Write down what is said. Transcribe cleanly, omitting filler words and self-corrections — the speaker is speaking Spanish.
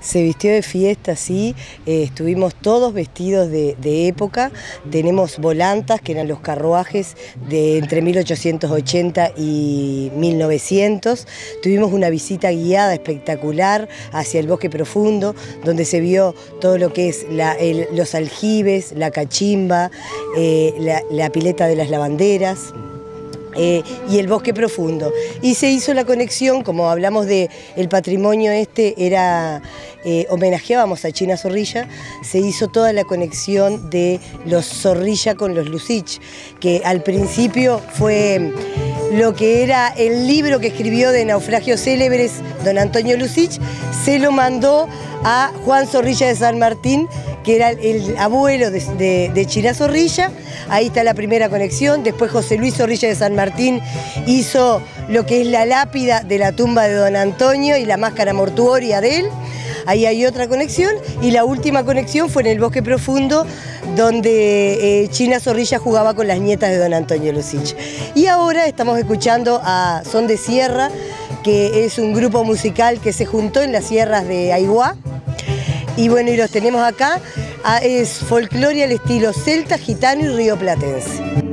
Se vistió de fiesta, sí, estuvimos todos vestidos de época, tenemos volantas, que eran los carruajes de entre 1880 y 1900, tuvimos una visita guiada espectacular hacia el bosque profundo, donde se vio todo lo que es los aljibes, la cachimba, la pileta de las lavanderas. Y el bosque profundo. Y se hizo la conexión, como hablamos de el patrimonio homenajeábamos a China Zorrilla, se hizo toda la conexión de los Zorrilla con los Lucich, que al principio fue lo que era el libro que escribió de naufragios célebres don Antonio Lucich, se lo mandó a Juan Zorrilla de San Martín, que era el abuelo de China Zorrilla. Ahí está la primera conexión. Después José Luis Zorrilla de San Martín hizo lo que es la lápida de la tumba de don Antonio y la máscara mortuoria de él. Ahí hay otra conexión, y la última conexión fue en el bosque profundo, donde China Zorrilla jugaba con las nietas de don Antonio Lucich. Y ahora estamos escuchando a Son de Sierra, que es un grupo musical que se juntó en las sierras de Aiguá. Y bueno, y los tenemos acá, es folclore al estilo celta, gitano y rioplatense.